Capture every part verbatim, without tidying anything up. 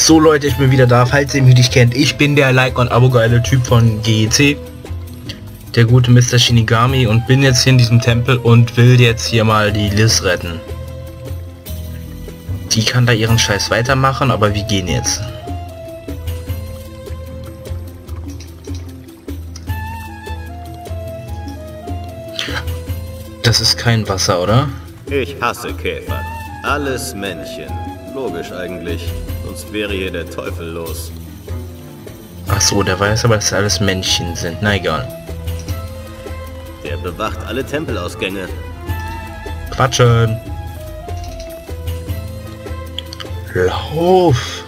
So Leute, ich bin wieder da, falls ihr mich nicht kennt. Ich bin der Like- und Abo-geile Typ von G E C. Der gute Mister Shinigami, und bin jetzt hier in diesem Tempel und will jetzt hier mal die Liz retten. Die kann da ihren Scheiß weitermachen, aber wir gehen jetzt. Das ist kein Wasser, oder? Ich hasse Käfer. Alles Männchen. Logisch eigentlich. Sonst wäre hier der Teufel los. Ach so, der weiß aber, dass alles Männchen sind. Na egal. Der bewacht alle Tempelausgänge. Quatschen. Lauf.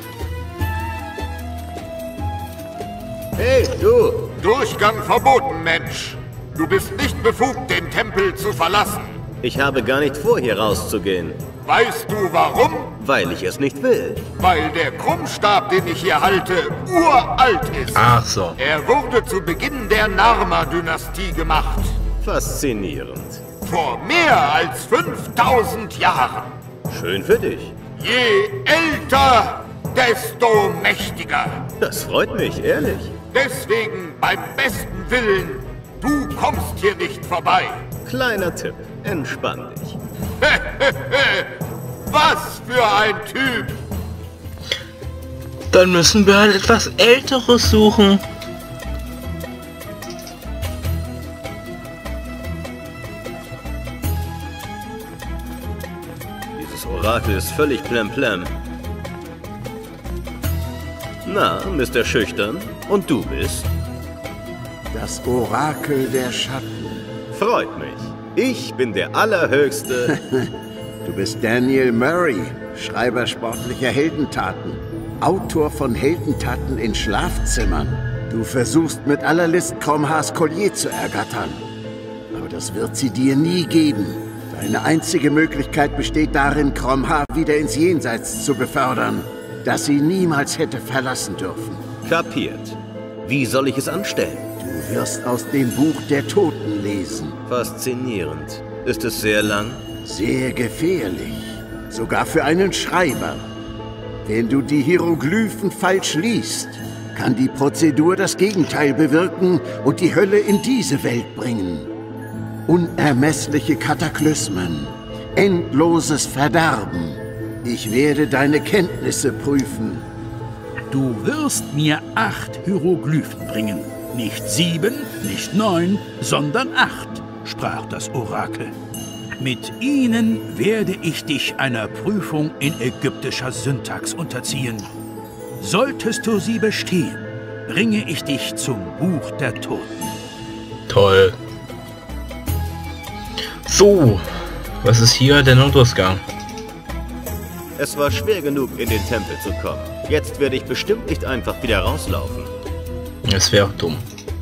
Hey, du! Durchgang verboten, Mensch. Du bist nicht befugt, den Tempel zu verlassen. Ich habe gar nicht vor, hier rauszugehen. Weißt du warum? Weil ich es nicht will. Weil der Krummstab, den ich hier halte, uralt ist. Ach so. Er wurde zu Beginn der Narma-Dynastie gemacht. Faszinierend. Vor mehr als fünftausend Jahren. Schön für dich. Je älter, desto mächtiger. Das freut mich, ehrlich. Deswegen beim besten Willen, du kommst hier nicht vorbei. Kleiner Tipp, entspann dich. Was für ein Typ! Dann müssen wir halt etwas Älteres suchen. Dieses Orakel ist völlig plemplem. Na, Mister Schüchtern, und du bist? Das Orakel der Schatten. Freut mich. Ich bin der Allerhöchste. Du bist Daniel Murray, Schreiber sportlicher Heldentaten, Autor von Heldentaten in Schlafzimmern. Du versuchst mit aller List Cromhars Collier zu ergattern. Aber das wird sie dir nie geben. Deine einzige Möglichkeit besteht darin, Cromhar wieder ins Jenseits zu befördern, das sie niemals hätte verlassen dürfen. Kapiert. Wie soll ich es anstellen? Du wirst aus dem Buch der Toten lesen. Faszinierend. Ist es sehr lang? Sehr gefährlich. Sogar für einen Schreiber. Wenn du die Hieroglyphen falsch liest, kann die Prozedur das Gegenteil bewirken und die Hölle in diese Welt bringen. Unermessliche Kataklysmen. Endloses Verderben. Ich werde deine Kenntnisse prüfen. Du wirst mir acht Hieroglyphen bringen. Nicht sieben, nicht neun, sondern acht, sprach das Orakel. Mit ihnen werde ich dich einer Prüfung in ägyptischer Syntax unterziehen. Solltest du sie bestehen, bringe ich dich zum Buch der Toten. Toll. So, was ist hier der Notausgang? Es war schwer genug, in den Tempel zu kommen. Jetzt werde ich bestimmt nicht einfach wieder rauslaufen. Das wäre auch dumm.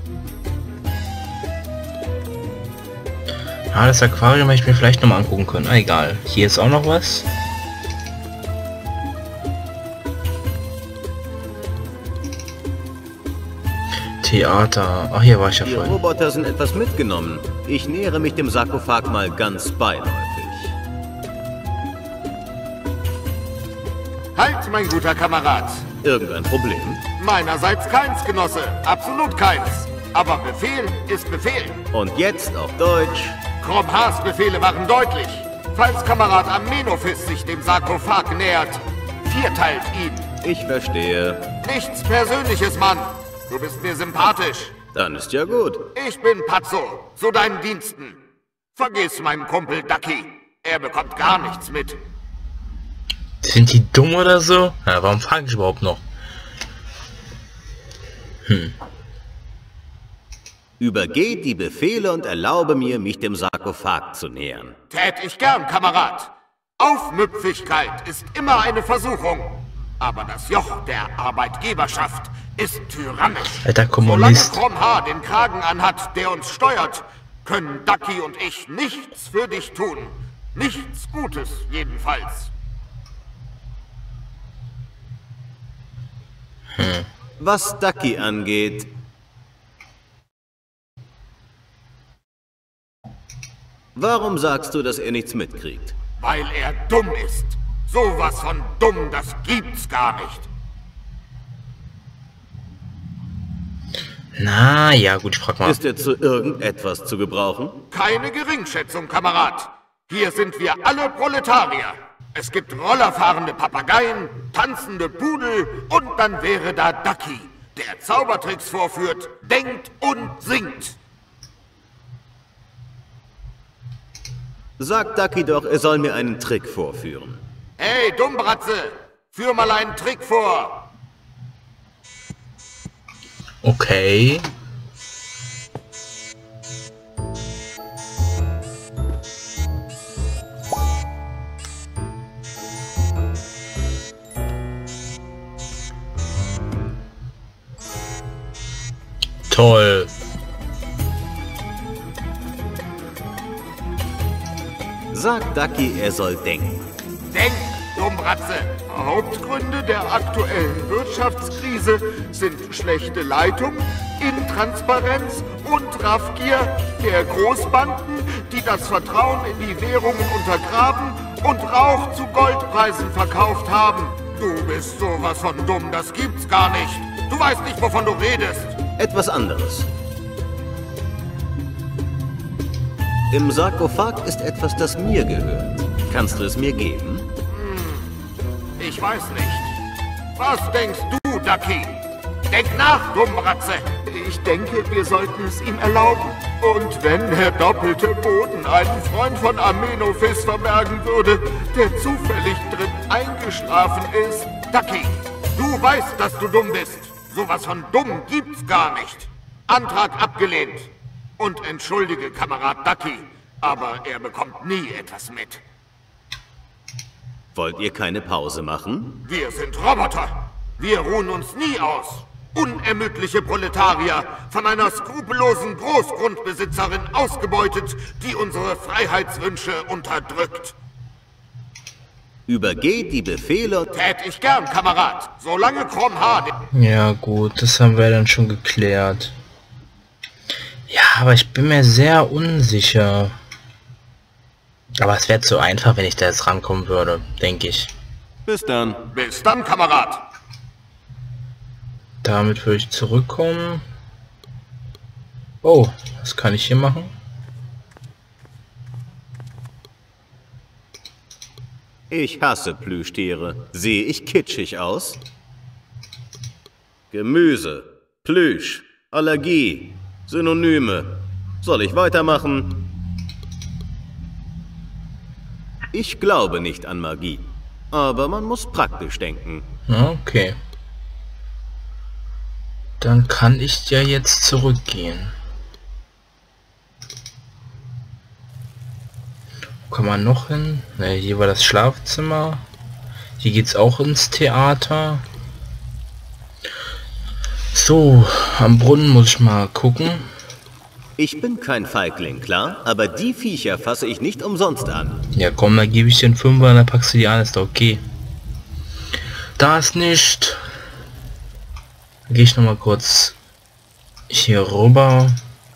Ah, das Aquarium hätte ich mir vielleicht noch mal angucken können. Ah, egal. Hier ist auch noch was. Theater. Ach, hier war ich ja Die vorhin. Roboter sind etwas mitgenommen. Ich nähere mich dem Sarkophag mal ganz beiläufig. Halt, mein guter Kamerad. Irgendein Problem? Meinerseits keins, Genosse. Absolut keins. Aber Befehl ist Befehl. Und jetzt auf Deutsch. Cromhars Befehle waren deutlich. Falls Kamerad Amenophis sich dem Sarkophag nähert, vierteilt ihn. Ich verstehe. Nichts Persönliches, Mann. Du bist mir sympathisch. Dann ist ja gut. Ich bin Pazzo, zu deinen Diensten. Vergiss meinen Kumpel Ducky. Er bekommt gar nichts mit. Sind die dumm oder so? Ja, warum frage ich überhaupt noch? Hm. Übergeh die Befehle und erlaube mir, mich dem Sarkophag zu nähern. Tät ich gern, Kamerad. Aufmüpfigkeit ist immer eine Versuchung. Aber das Joch der Arbeitgeberschaft ist tyrannisch. Alter Kommunist. Solange Cromhar den Kragen anhat, der uns steuert, können Ducky und ich nichts für dich tun. Nichts Gutes, jedenfalls. Hm. Was Ducky angeht... Warum sagst du, dass er nichts mitkriegt? Weil er dumm ist. Sowas von dumm, das gibt's gar nicht. Na, ja gut, ich frag mal. Ist er zu irgendetwas zu gebrauchen? Keine Geringschätzung, Kamerad. Hier sind wir alle Proletarier. Es gibt rollerfahrende Papageien, tanzende Pudel und dann wäre da Ducky, der Zaubertricks vorführt, denkt und singt. Sagt Ducky doch, er soll mir einen Trick vorführen. Hey, Dummbratze, führ mal einen Trick vor. Okay. Toll. Sagt Ducky, er soll denken. Denk, Dummbratze. Hauptgründe der aktuellen Wirtschaftskrise sind schlechte Leitung, Intransparenz und Raffgier der Großbanken, die das Vertrauen in die Währungen untergraben und Rauch zu Goldpreisen verkauft haben. Du bist sowas von dumm, das gibt's gar nicht. Du weißt nicht, wovon du redest. Etwas anderes. Im Sarkophag ist etwas, das mir gehört. Kannst du es mir geben? Ich weiß nicht. Was denkst du, Ducky? Denk nach, Dummbratze. Ich denke, wir sollten es ihm erlauben. Und wenn der doppelte Boden einen Freund von Amenophis verbergen würde, der zufällig drin eingeschlafen ist. Ducky, du weißt, dass du dumm bist. Sowas von dumm gibt's gar nicht. Antrag abgelehnt. Und entschuldige, Kamerad Ducky, aber er bekommt nie etwas mit. Wollt ihr keine Pause machen? Wir sind Roboter. Wir ruhen uns nie aus. Unermüdliche Proletarier, von einer skrupellosen Großgrundbesitzerin ausgebeutet, die unsere Freiheitswünsche unterdrückt. Übergeht die Befehle. Tät ich gern, Kamerad, solange Kromha... Ja gut, das haben wir dann schon geklärt. Ja, aber ich bin mir sehr unsicher. Aber es wäre zu einfach, wenn ich da jetzt rankommen würde, denke ich. Bis dann. Bis dann, Kamerad. Damit würde ich zurückkommen. Oh, was kann ich hier machen? Ich hasse Plüschtiere. Sehe ich kitschig aus? Gemüse, Plüsch, Allergie, Synonyme. Soll ich weitermachen? Ich glaube nicht an Magie, aber man muss praktisch denken. Okay. Dann kann ich ja jetzt zurückgehen. Wo kann man noch hin? Ne, hier war das Schlafzimmer. Hier geht's auch ins Theater. So, am Brunnen muss ich mal gucken. Ich bin kein Feigling, klar, aber die Viecher fasse ich nicht umsonst an. Ja komm, da gebe ich den Fünfer, dann packst du die an, ist doch okay. Da ist nicht. Gehe ich noch mal kurz hier rüber.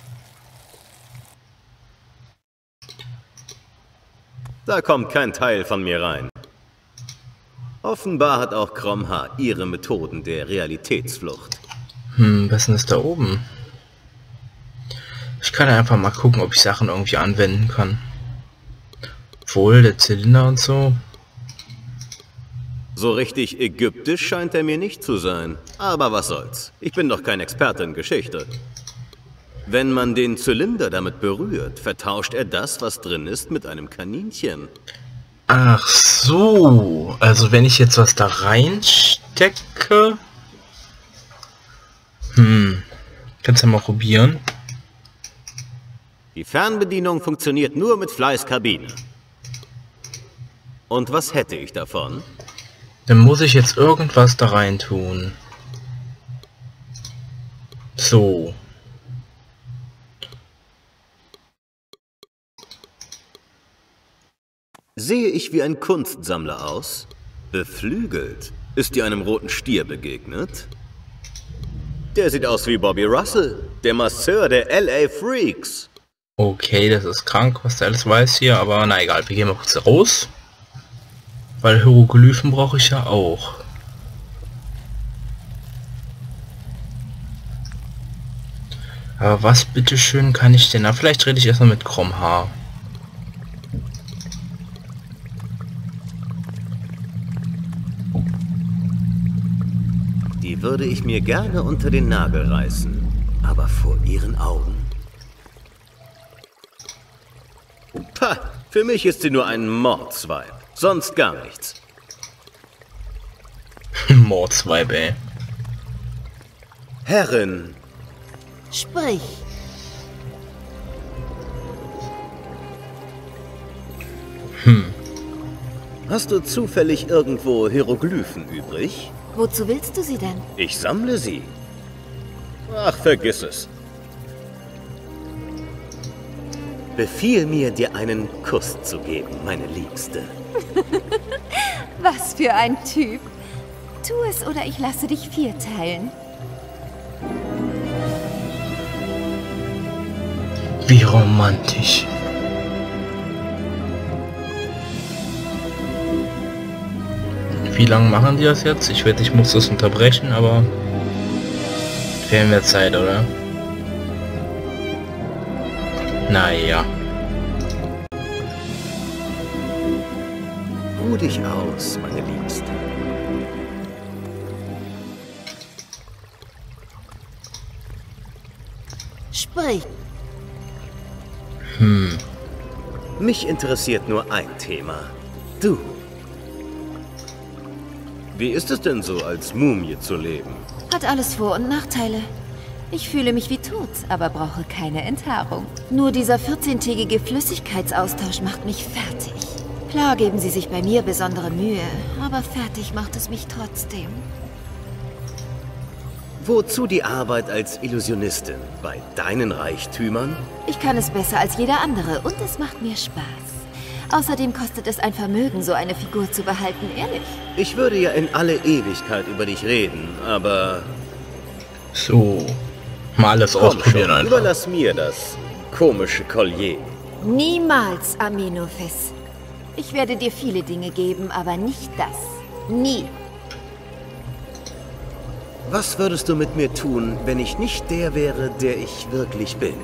Da kommt kein Teil von mir rein. Offenbar hat auch Kromha ihre Methoden der Realitätsflucht. Hm, was ist da oben? Ich kann einfach mal gucken, ob ich Sachen irgendwie anwenden kann. Obwohl, der Zylinder und so. So richtig ägyptisch scheint er mir nicht zu sein. Aber was soll's. Ich bin doch kein Experte in Geschichte. Wenn man den Zylinder damit berührt, vertauscht er das, was drin ist, mit einem Kaninchen. Ach so. Also wenn ich jetzt was da reinstecke... Hm. Kannst du mal probieren. Die Fernbedienung funktioniert nur mit Fleißkabine. Und was hätte ich davon? Dann muss ich jetzt irgendwas da rein tun. So. Sehe ich wie ein Kunstsammler aus? Beflügelt. Ist dir einem roten Stier begegnet? Der sieht aus wie Bobby Russell, der Masseur der L A Freaks. Okay, das ist krank, was der alles weiß hier, aber na egal, wir gehen mal kurz raus. Weil Hieroglyphen brauche ich ja auch. Aber was bitteschön kann ich denn? Na, vielleicht rede ich erstmal mit Cromhaar. Die würde ich mir gerne unter den Nagel reißen. Aber vor ihren Augen? Pah, für mich ist sie nur ein Mordsweib. Sonst gar nichts. Mordsweib, ey. Herrin. Sprich. Hm. Hast du zufällig irgendwo Hieroglyphen übrig? Wozu willst du sie denn? Ich sammle sie. Ach, vergiss es. Befiehl mir, dir einen Kuss zu geben, meine Liebste. Was für ein Typ. Tu es oder ich lasse dich vierteilen. Wie romantisch. Wie lange machen die das jetzt? Ich wette, ich muss das unterbrechen, aber wir haben mehr Zeit, oder? Naja. Ruh dich aus, meine Liebste. Sprich. Hm. Mich interessiert nur ein Thema. Du. Wie ist es denn so, als Mumie zu leben? Hat alles Vor- und Nachteile. Ich fühle mich wie tot, aber brauche keine Enthaarung. Nur dieser vierzehntägige Flüssigkeitsaustausch macht mich fertig. Klar geben sie sich bei mir besondere Mühe, aber fertig macht es mich trotzdem. Wozu die Arbeit als Illusionistin? Bei deinen Reichtümern? Ich kann es besser als jeder andere und es macht mir Spaß. Außerdem kostet es ein Vermögen, so eine Figur zu behalten, ehrlich. Ich würde ja in alle Ewigkeit über dich reden, aber... So. Mal alles Komm ausprobieren schon, einfach. überlass mir das komische Collier. Niemals, Amenophis. Ich werde dir viele Dinge geben, aber nicht das. Nie. Was würdest du mit mir tun, wenn ich nicht der wäre, der ich wirklich bin?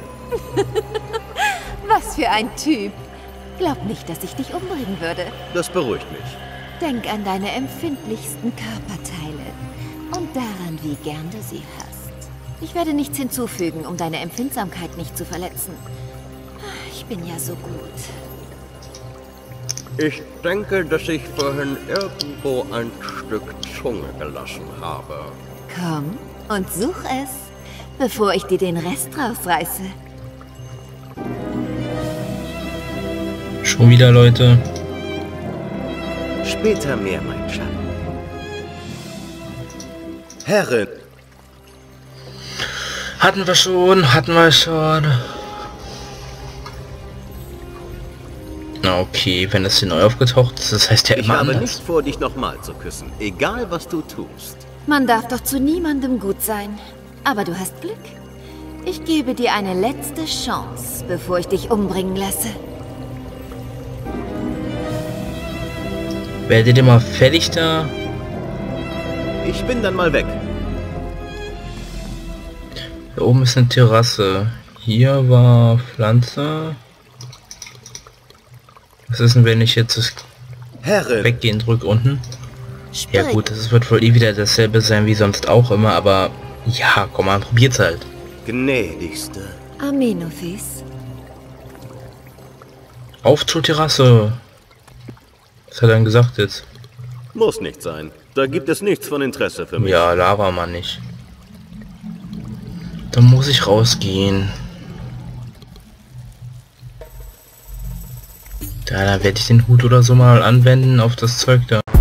Was für ein Typ. Glaub nicht, dass ich dich umbringen würde. Das beruhigt mich. Denk an deine empfindlichsten Körperteile und daran, wie gern du sie hast. Ich werde nichts hinzufügen, um deine Empfindsamkeit nicht zu verletzen. Ich bin ja so gut. Ich denke, dass ich vorhin irgendwo ein Stück Zunge gelassen habe. Komm und such es, bevor ich dir den Rest rausreiße. Schon wieder, Leute. Später mehr, mein Schatz. Herrin. Hatten wir schon, hatten wir schon. Na okay, wenn das hier neu aufgetaucht ist, das heißt ja Ich immer habe anders. nicht vor, dich nochmal zu küssen, egal was du tust. Man darf doch zu niemandem gut sein. Aber du hast Glück. Ich gebe dir eine letzte Chance, bevor ich dich umbringen lasse. Werdet ihr mal fertig da? Ich bin dann mal weg. Da oben ist eine Terrasse. Hier war Pflanze. Was ist denn, wenn ich jetzt das Herrin. Weggehen drücke unten? Ja Sprich. gut, das wird wohl eh wieder dasselbe sein wie sonst auch immer, aber ja, komm mal, probiert's halt. Gnädigste. Amenophis. Auf zur Terrasse. Was hat er denn gesagt jetzt? Muss nicht sein. Da gibt es nichts von Interesse für mich. Ja, Lava mal nicht. Dann muss ich rausgehen. Da, dann werde ich den Hut oder so mal anwenden auf das Zeug da.